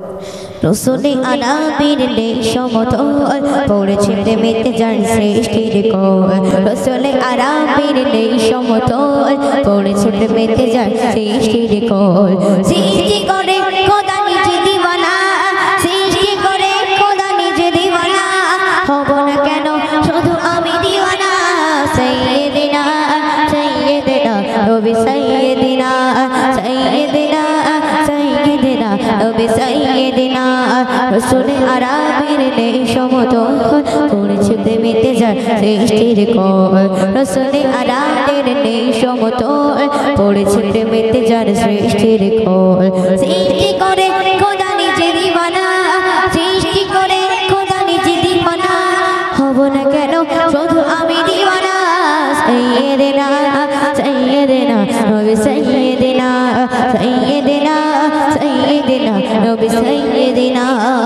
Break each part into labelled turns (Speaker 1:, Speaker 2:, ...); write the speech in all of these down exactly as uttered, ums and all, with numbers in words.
Speaker 1: রসুলে আরাবির নেই সমতল পড়েছে প্রেমেতে যার সৃষ্টির কোল রসুলে আরাবির নেই সমতল পড়েছে প্রেমেতে যার সৃষ্টির কোল সৃষ্টি করে খোদা নিজে দিওয়ানা সৃষ্টি করে খোদা নিজে দিওয়ানা হব না কেন শুধু আমি দিওয়ানা সাইয়্যিদিনা সাইয়্যিদিনা নবী সাইয়্যিদিনা সাইয়্যিদিনা সাইয়্যিদিনা নবী সাইয়্যিদিনা রসুলে আরাবির নেই সমতল পড়েছে প্রেমেতে যার সৃষ্টির কোল রসুলে আরাবির নেই সমতল পড়েছে প্রেমেতে যার সৃষ্টির কোল সৃষ্টি করে খোদা নিজে দিওয়ানা সৃষ্টি করে খোদা নিজে দিওয়ানা হব না কেন শুধু আমি দিওয়ানা সাইয়্যিদিনা সাইয়্যিদিনা নবী সাইয়্যিদিনা সাইয়্যিদিনা সাইয়্যিদিনা নবী সাইয়্যিদিনা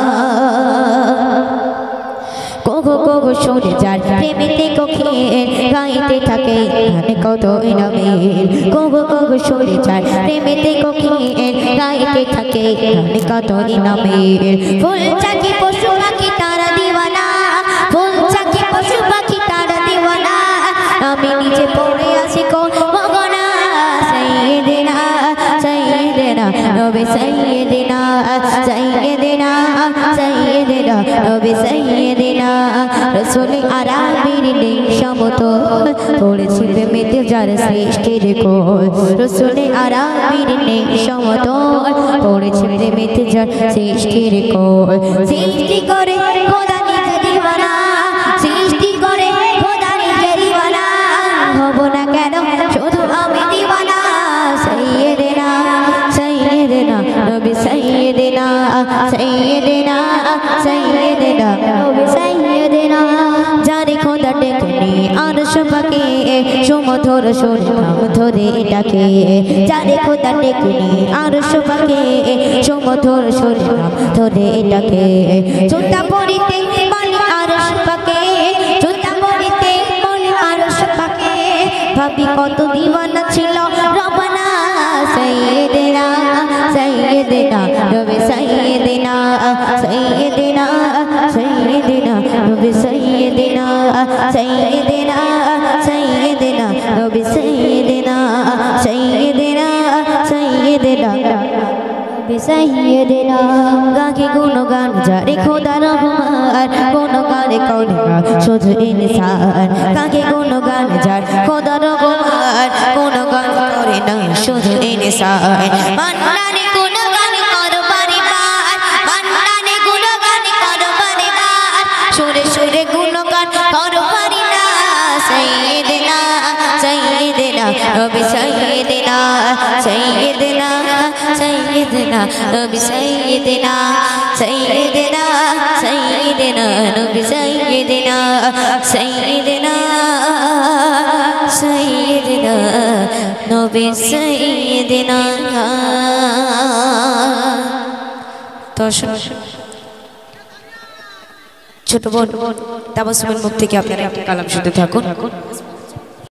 Speaker 1: কোগো কোগো সরে যার প্রেমেতে কোখের গাইতে থাকে গানে কত নামের কোগো কোগো সরে যার প্রেমেতে কোখের গাইতে থাকে গানে কত নামের ফুল চাকি পশু পাখি তারা দিওয়ানা ফুল চাকি পশু পাখি তারা দিওয়ানা আমি নিজে পড়ে আছি কোন মগনা সাইয়্যিদিনা সাইয়্যিদিনা নবী সাইয়্যিদিনা সাইয়্যিদিনা সাইয়্যিদিনা নবী সাইয়্যিদিনা রসুলে আরাবির নেই সমতল পড়েছে প্রেমেতে যার সৃষ্টির কোল রসুলে আরাবির নেই সমতল পড়েছে প্রেমেতে যার সৃষ্টির কোল সৃষ্টি করে খোদা নিজে দিওয়ানা সৃষ্টি করে খোদা নিজে দিওয়ানা হব না কেন শুধু আমি দিওয়ানা সাইয়্যিদিনা সাইয়্যিদিনা নবী সাইয়্যিদিনা সাইয়্যিদিনা সাইয়্যিদিনা নবী সাইয়্যিদিনা যারে খোদা ডেকে নিয়ে আরশ পাকে সুমধুর সুরে নাম ধরে ডাকে যারে খোদা ডেকে নিয়ে আরশ পাকে সুমধুর সুরে নাম ধরে ডাকে জুতা পরিতে বলে আরশ পাকে জুতা পরিতে বলে আরশ পাকে ভাবি কত দিওয়ানা ছিল রবানা সাইয়্যিদিনা সাইয়্যিদিনা নবী সাইয়্যিদিনা সাইয়্যিদিনা সাইয়্যিদিনা নবী সাইয়্যিদিনা সাইয়্যিদিনা সাইয়্যিদিনা নবী সাইয়্যিদিনা সাইয়্যিদিনা সাইয়্যিদিনা নবী সাইয়্যিদিনা গাকে গুণগান যারে খোদা রহমান গুণগানে করে না শুধু ইনসান গাকে গুণগান যার খোদা রহমান গুণগান করে না শুধু ইনসান মান্নানে গুণগান করো পরিবার মান্নানে গুণগান করো পরিবার সুরে সুরে গুণগান করো পরিনা সাইয়্যিদিনা সাইয়্যিদিনা নবী সাইয়্যিদিনা সাইয়্যিদিনা সাইয়্যিদিনা নবী সাইয়্যিদিনা সাইয়্যিদিনা সাইয়্যিদিনা নবী সাইয়্যিদিনা সাইয়্যিদিনা সাইয়্যিদিনা নবী সাইয়্যিদিনা দর্শক ছোট বোন তাবাসসুমের মুখ থেকে আপনারা একটা কালাম শুনতে থাকুন।